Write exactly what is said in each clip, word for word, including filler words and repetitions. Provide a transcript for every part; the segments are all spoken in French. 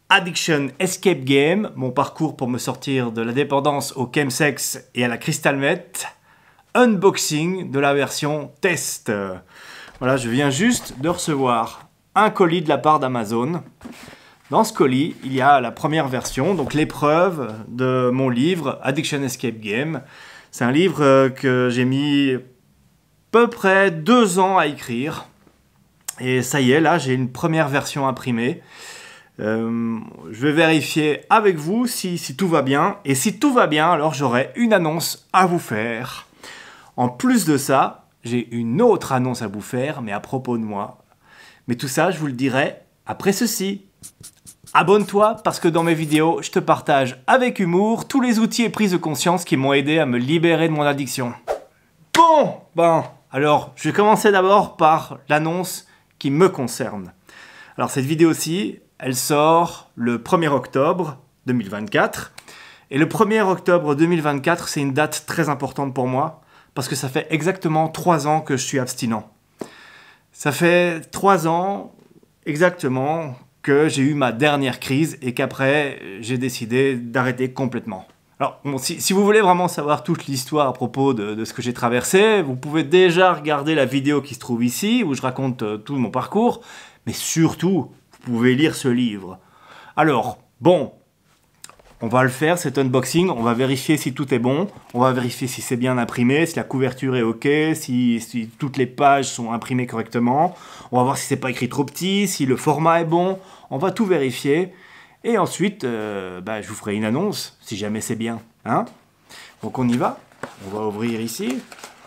Addiction Escape Game, mon parcours pour me sortir de la dépendance au chemsex et à la crystal meth. Unboxing de la version test. Voilà, je viens juste de recevoir un colis de la part d'Amazon. Dans ce colis, il y a la première version, donc l'épreuve de mon livre Addiction Escape Game. C'est un livre que j'ai mis à peu près deux ans à écrire. Et ça y est, là, j'ai une première version imprimée. Euh, je vais vérifier avec vous si, si tout va bien. Et si tout va bien, alors j'aurai une annonce à vous faire. En plus de ça, j'ai une autre annonce à vous faire, mais à propos de moi. Mais tout ça, je vous le dirai après ceci. Abonne-toi parce que dans mes vidéos, je te partage avec humour tous les outils et prises de conscience qui m'ont aidé à me libérer de mon addiction. Bon, ben, alors, je vais commencer d'abord par l'annonce qui me concerne. Alors, cette vidéo-ci, elle sort le premier octobre deux mille vingt-quatre. Et le premier octobre deux mille vingt-quatre, c'est une date très importante pour moi parce que ça fait exactement trois ans que je suis abstinent. Ça fait trois ans exactement que j'ai eu ma dernière crise et qu'après, j'ai décidé d'arrêter complètement. Alors, bon, si, si vous voulez vraiment savoir toute l'histoire à propos de, de ce que j'ai traversé, vous pouvez déjà regarder la vidéo qui se trouve ici, où je raconte euh, tout mon parcours, mais surtout, vous pouvez lire ce livre. Alors, bon, on va le faire, cet unboxing, on va vérifier si tout est bon, on va vérifier si c'est bien imprimé, si la couverture est ok, si, si toutes les pages sont imprimées correctement, on va voir si c'est pas écrit trop petit, si le format est bon, on va tout vérifier, et ensuite, euh, bah, je vous ferai une annonce, si jamais c'est bien, hein. Donc on y va, on va ouvrir ici.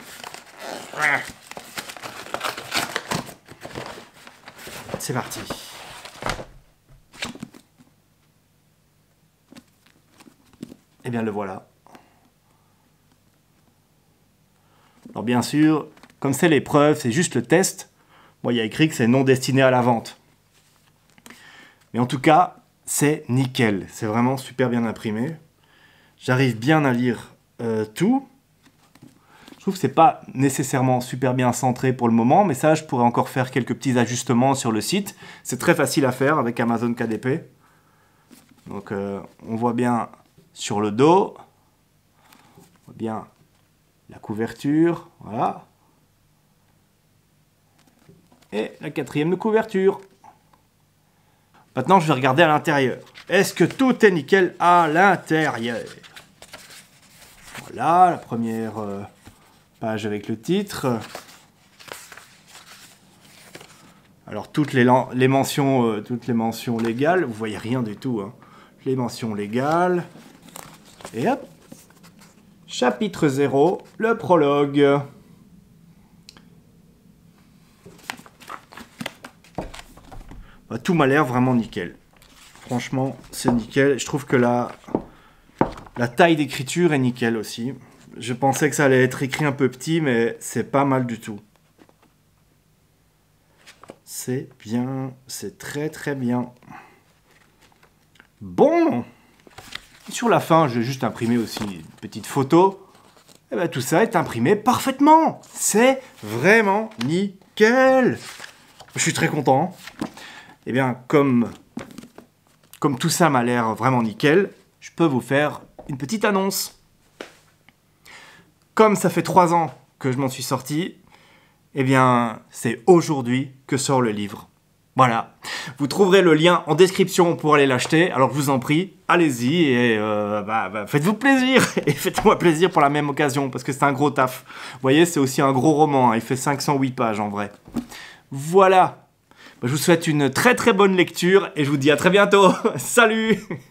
C'est parti. Et bien le voilà. Alors bien sûr, comme c'est l'épreuve, c'est juste le test, bon, il y a écrit que c'est non destiné à la vente. Mais en tout cas, c'est nickel. C'est vraiment super bien imprimé. J'arrive bien à lire euh, tout. Je trouve que c'est pas nécessairement super bien centré pour le moment, mais ça, je pourrais encore faire quelques petits ajustements sur le site. C'est très facile à faire avec Amazon K D P. Donc, euh, on voit bien sur le dos, on voit bien la couverture, voilà. Et la quatrième de couverture. Maintenant, je vais regarder à l'intérieur. Est-ce que tout est nickel à l'intérieur? Voilà, la première euh, page avec le titre. Alors, toutes les, les, mentions, euh, toutes les mentions légales, vous voyez rien du tout, hein. Les mentions légales. Et hop, chapitre zéro, le prologue. Bah, tout m'a l'air vraiment nickel. Franchement, c'est nickel. Je trouve que la, la taille d'écriture est nickel aussi. Je pensais que ça allait être écrit un peu petit, mais c'est pas mal du tout. C'est bien, c'est très très bien. Bon! Sur la fin, j'ai juste imprimé aussi une petite photo. Et bien tout ça est imprimé parfaitement. C'est vraiment nickel. Je suis très content. Et bien comme, comme tout ça m'a l'air vraiment nickel, je peux vous faire une petite annonce. Comme ça fait trois ans que je m'en suis sorti, et bien c'est aujourd'hui que sort le livre. Voilà, vous trouverez le lien en description pour aller l'acheter, alors je vous en prie, allez-y et euh, bah, bah, faites-vous plaisir, et faites-moi plaisir pour la même occasion, parce que c'est un gros taf. Vous voyez, c'est aussi un gros roman, hein, il fait cinq cent huit pages en vrai. Voilà, bah, je vous souhaite une très très bonne lecture, et je vous dis à très bientôt, salut!